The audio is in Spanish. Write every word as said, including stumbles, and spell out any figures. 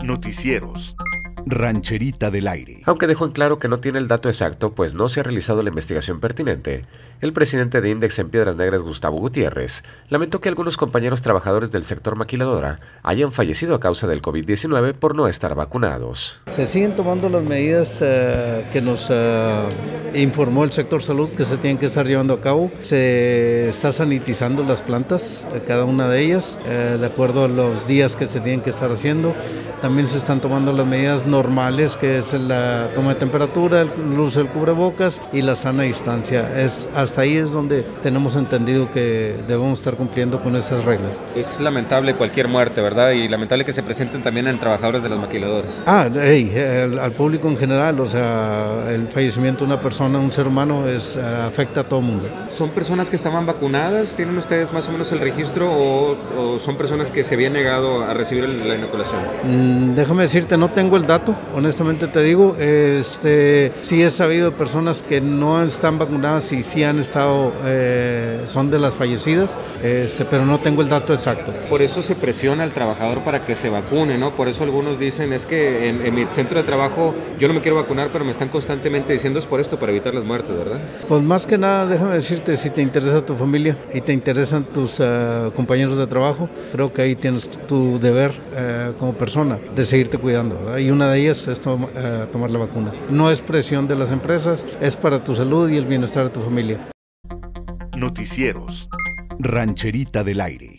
Noticieros. Rancherita del Aire. Aunque dejó en claro que no tiene el dato exacto, pues no se ha realizado la investigación pertinente, el presidente de INDEX en Piedras Negras, Gustavo Gutiérrez, lamentó que algunos compañeros trabajadores del sector maquiladora hayan fallecido a causa del COVID diecinueve por no estar vacunados. Se siguen tomando las medidas uh, que nos uh, informó el sector salud que se tienen que estar llevando a cabo. Se está sanitizando las plantas, cada una de ellas, uh, de acuerdo a los días que se tienen que estar haciendo. También se están tomando las medidas normales, que es la toma de temperatura, el uso del cubrebocas y la sana distancia. Es, hasta ahí es donde tenemos entendido que debemos estar cumpliendo con estas reglas. Es lamentable cualquier muerte, ¿verdad? Y lamentable que se presenten también en trabajadores de los maquiladores. Ah, hey, el, al público en general, o sea, el fallecimiento de una persona, un ser humano, es, afecta a todo el mundo. ¿Son personas que estaban vacunadas? ¿Tienen ustedes más o menos el registro o, o son personas que se habían negado a recibir la inoculación? Mm, Déjame decirte, no tengo el dato, honestamente te digo, este, sí he sabido de personas que no están vacunadas y sí han estado, eh, son de las fallecidas, este, pero no tengo el dato exacto. Por eso se presiona al trabajador para que se vacune, ¿no? Por eso algunos dicen, es que en, en mi centro de trabajo yo no me quiero vacunar, pero me están constantemente diciendo es por esto, para evitar las muertes, ¿verdad? Pues más que nada, déjame decirte, si te interesa tu familia y te interesan tus uh, compañeros de trabajo, creo que ahí tienes tu deber uh, como persona de seguirte cuidando, ¿verdad? Y una de ellas es tom- uh, tomar la vacuna. No es presión de las empresas, es para tu salud y el bienestar de tu familia. Noticieros. Rancherita del Aire.